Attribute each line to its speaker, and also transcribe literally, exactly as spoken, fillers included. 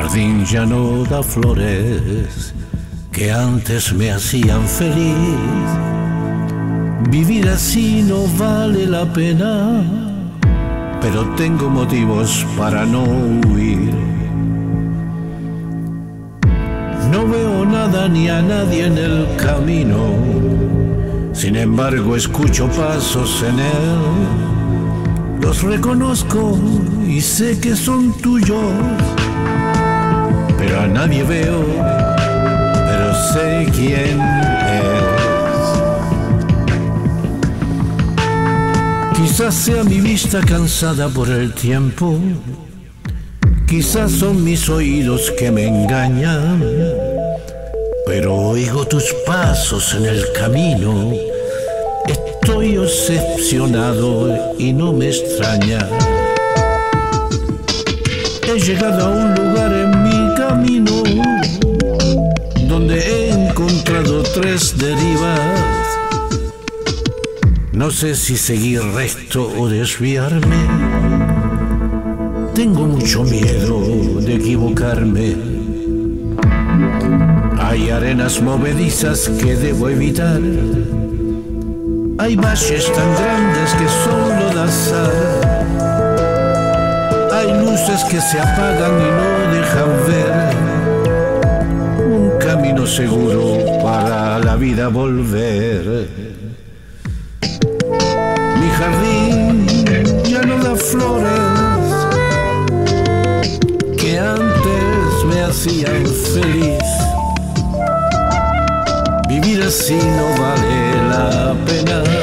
Speaker 1: jardín ya no da flores que antes me hacían feliz. Vivir así no vale la pena, pero tengo motivos para no huir. No veo nada ni a nadie en el camino, sin embargo escucho pasos en él. Los reconozco y sé que son tuyos, pero a nadie veo, pero sé quién es. Quizás sea mi vista cansada por el tiempo, quizás son mis oídos que me engañan, pero oigo tus pasos en el camino. Estoy obsesionado y no me extraña. He llegado a un lugar en mi camino donde he encontrado tres derivas. No sé si seguir recto o desviarme. Tengo mucho miedo de equivocarme. Hay arenas movedizas que debo evitar. Hay valles tan grandes que son lodazal. Hay luces que se apagan y no dejan ver un camino seguro para la vida volver. Mi jardín ya no da flores que antes me hacían feliz. Vivir así no vale la pena,